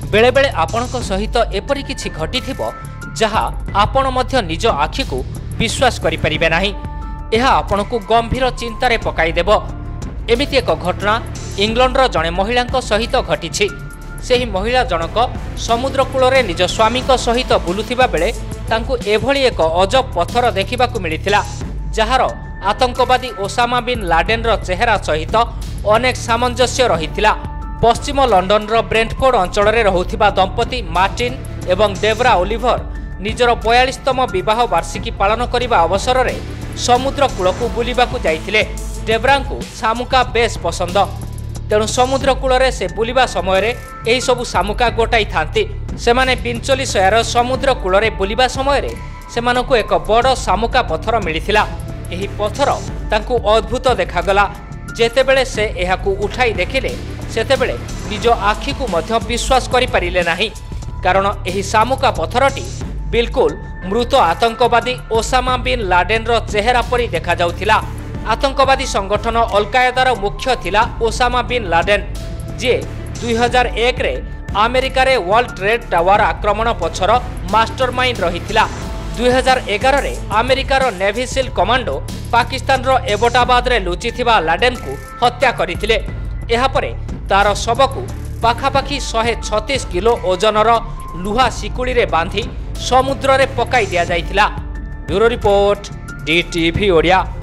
बेले बेले आपणक सहित एपरि किछि घटिथिबो जहा आपण मध्य निज आखि को विश्वास करि परिबे नाही। एहा आपणकु गंभीर चिंतारे पकाई देबो। एमिति एक घटना इंग्लैंडर जणे महिलांक सहित घटिछि। सेही महिला जनक समुद्र कूलरे निज स्वामीक सहित बुलुथिबा बेले तांकु एभली एक अजब पत्थर देखिबाकु मिलिथिला जहार आतंकवादी ओसामा बिन लाडेनर चेहरा सहित अनेक सामंजस्य रहिथिला। पश्चिम लंडनर ब्रेंटफोर्ड अंचल में रहुथिबा दंपति मार्टिन एवं डेब्रा ओलिवर निजर 42तम विवाह वार्षिकी पालन करने अवसर में समुद्र कूलकु बुलिबाकु जाइथिले। डेब्रांकु शामुका बेस पसंद, तेणु समुद्र कूल से बुलिबा समय एही सबु शामुका गोटाई थांती। सेमाने बिंचोलिशयार समुद्र कूल बुलिबा समय सेमानकु एक बड़ शामुका पत्थर मिलिथिला। एही पत्थर तांकु अद्भुत देखागला। जेतेबेले से एहाकु उठाई देखिले सेतेबेले निज आखि को मध्य विश्वास करि परिले नाही, कारण एही शामुका पत्थरटी बिल्कुल मृत आतंकवादी ओसामा बिन लाडेनर चेहरा परि देखा जाउथिला। आतंकवादी संगठन अल कायदार मुख्य थिला ओसामा बिन लाडेन, जे 2001 रे अमेरिका रे वर्ल्ड ट्रेड टावर आक्रमण पछर मास्टरमाइंड रहिथिला। 2011 रे अमेरिकार नेवी सील कमांडो पाकिस्तान रो एबोटाबाद रे लुचिथिबा लाडेन को हत्या करिथिले। एहा परे तार शबकु पाखापाखि 136 किलो ओजनर लुहा शिकुड़ी रे बांधी समुद्र रे पकाई दिया जाइथिला। Bureau report DTV Odia.